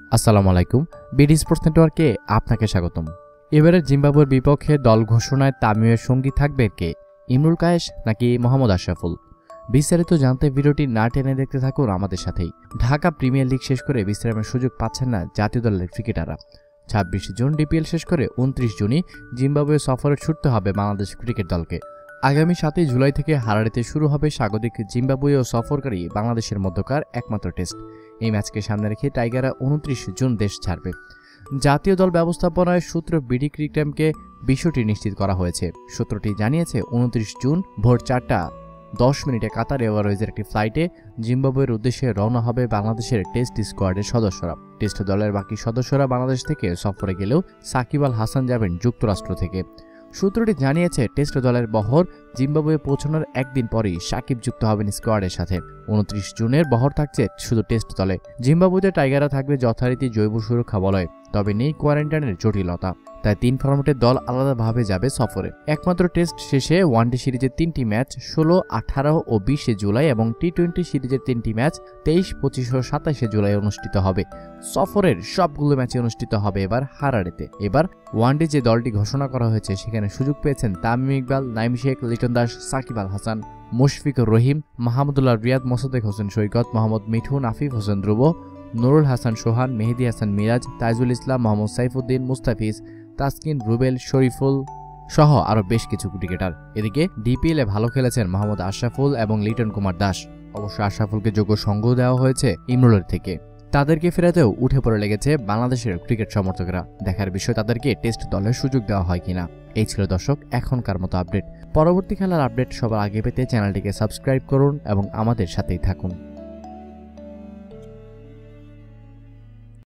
আসসালামু আলাইকুম। BD sports নেটওয়ার্কে আপনাকে স্বাগতম। এবারে জিম্বাবুয়ের বিপক্ষে দল ঘোষণায় তামিমের সঙ্গী থাকবে কে? ইমরুল কায়েস নাকি মোহাম্মদ আশরাফুল? বিস্তারিত জানতে ভিডিওটি না টেনে দেখতে থাকুন আমাদের সাথেই। ঢাকা প্রিমিয়ার লিগ শেষ করে বিশ্রামের সুযোগ পাচ্ছেন না জাতীয় দলের ক্রিকেটাররা। 26 জুন ডিপিএল শেষ করে 29 জুনই জিম্বাবুয়ে সফরে ছুটতে হবে বাংলাদেশ ক্রিকেট দলকে। আগামী 7 জুলাই থেকে হারারেতে শুরু হবে স্বাগতিক জিম্বাবুয়ে ও সফরকারী বাংলাদেশের মধ্যকার একমাত্র টেস্ট। এই ম্যাচকে সামনে রেখে টাইগাররা 29 জুন দেশ ছাড়বে। জাতীয় দল ব্যবস্থাপনায় সূত্র বিডি ক্রিকটাইমকে বিষয়টি নিশ্চিত করা হয়েছে। সূত্রটি জানিয়েছে 29 জুন ভোর 4:10 কাতার এয়ারওয়েজের একটি ফ্লাইটে জিম্বাবুয়ের উদ্দেশ্যে রওনা হবে বাংলাদেশের টেস্ট স্কোয়াডের সদস্যরা। টেস্ট দলের বাকি সদস্যরা বাংলাদেশ থেকে সফরে গেলেও সাকিব আল হাসান যাবেন যুক্তরাষ্ট্র থেকে। সূত্রটি জানিয়েছে টেস্ট দলের বহর জিম্বাবুয়ে পৌঁছানোর একদিন পরেই সাকিব যুক্ত হবেন স্কোয়াডের সাথে। 29 জুনের বহর থাকছে শুধু টেস্ট দলে। জিম্বাবুয়েতে টাইগাররা থাকবে যথারীতি জৈব সুরক্ষা বলয়ে, তবে নেই কোয়ারেন্টাইনের জটিলতা। তাই 3 ফরম্যাটের দল আলাদাভাবে যাবে সফরে। একমাত্র টেস্ট শেষে ওয়ানডে সিরিজের 3টি ম্যাচ 16, 18 ও 20 জুলাই এবং টি-20 সিরিজের 3টি ম্যাচ 23, 25 ও 27 জুলাই অনুষ্ঠিত হবে। সফরের সবগুলো ম্যাচে অনুষ্ঠিত হবে এবার হারারেতে। এবার ওয়ানডে যে দলটি ঘোষণা করা হয়েছে সেখানে সুযোগ পেয়েছেন তামিম ইকবাল, নাইম শেখ, লিটন দাস, সাকিব আল হাসান, মুশফিকুর রহিম, মাহমুদুল্লাহ রিয়াদ, মোসাদ্দেক হোসেন সৈকত, মোহাম্মদ মিঠুন, আফিফ হোসেন ধ্রুব, নুরুল হাসান সোহান, মেহেদী হাসান মিরাজ, তাইজুল ইসলাম, মোহাম্মদ সাইফুদ্দিন, মুস্তাফিজ, তাসকিন, রুবেল, শরীফুল সহ আরও বেশ কিছু ক্রিকেটার। এদিকে ডিপিএলে ভালো খেলেছেন মোহাম্মদ আশরাফুল এবং লিটন কুমার দাস। অবশ্য আশরাফুলকে যোগ্য সঙ্গ দেওয়া হয়েছে ইমরুলের থেকে। তাদেরকে ফেরাতেও উঠে পড়ে লেগেছে বাংলাদেশের ক্রিকেট সমর্থকরা। দেখার বিষয় তাদেরকে টেস্ট দলের সুযোগ দেওয়া হয় কিনা। এই ছিল দর্শক এখনকার মতো আপডেট। পরবর্তী খেলার আপডেট সবার আগে পেতে চ্যানেলটিকে সাবস্ক্রাইব করুন এবং আমাদের সাথেই থাকুন।